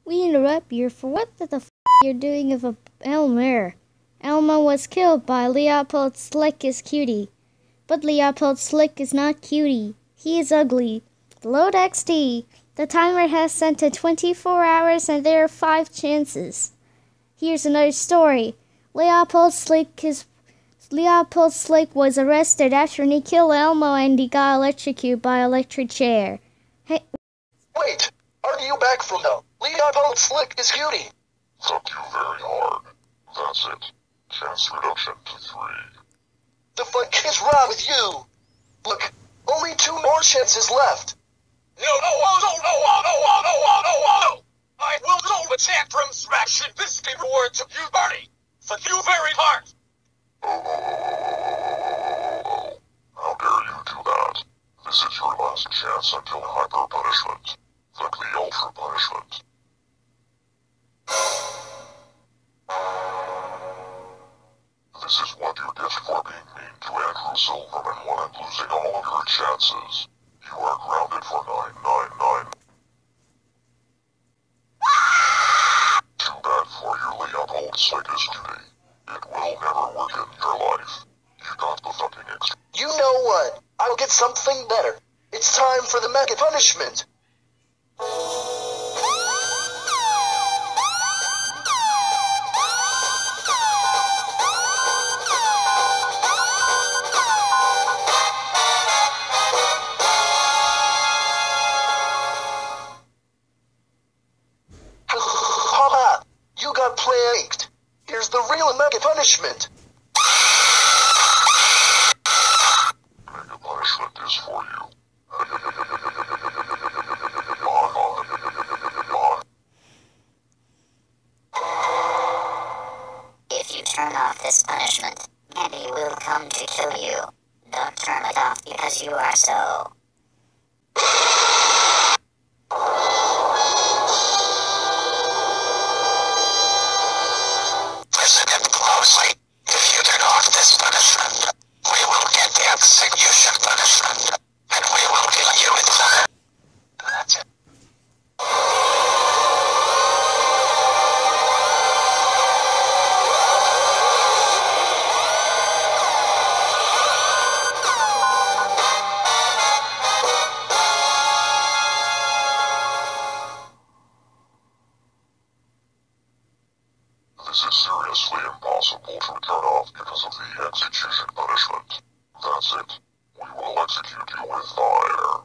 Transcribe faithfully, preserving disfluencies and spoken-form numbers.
We interrupt you for what the f you're doing of a Elmer. Elmo was killed by Leopold Slick is cutie. But Leopold Slick is not cutie. He is ugly. Load X D. The timer has set to twenty-four hours and there are five chances. Here's another story. Leopold Slick is Leopold Slick was arrested after he killed Elmo and he got electrocuted by an electric chair. Hey, wait! Are you back from the Leopold Slick is cutie? Fuck you very hard. That's it. Chance reduction to three. The fuck is wrong with you? Look, only two more chances left. No, no, oh, no, no, oh, no, oh, no, oh, no, oh, no! I will solve the tantrum smashing this game reward to you, Barney. Thank you very hard. Oh, oh, oh, oh, oh, oh, oh. How dare you do that? This is your last chance until hyper punishment. Fuck the ultra punishment. This is what you get for being mean to Andrew Silverman one and losing all of your chances. You are grounded for nine nine nine. Too bad for you, Leopold Slick is cutie. It will never work in your life. You got the fucking extra. You know what? I'll get something better. It's time for the mega punishment. Haha, you got plagued. Here's the real mega punishment. Mega punishment is for you. If you turn off this punishment, Mandy will come to kill you. Don't turn it off because you are so... Listen in closely. If you turn off this punishment, we will get the execution punishment, and we will kill you in time. That's it. This is seriously impossible to turn off because of the execution punishment. That's it. We will execute you with fire.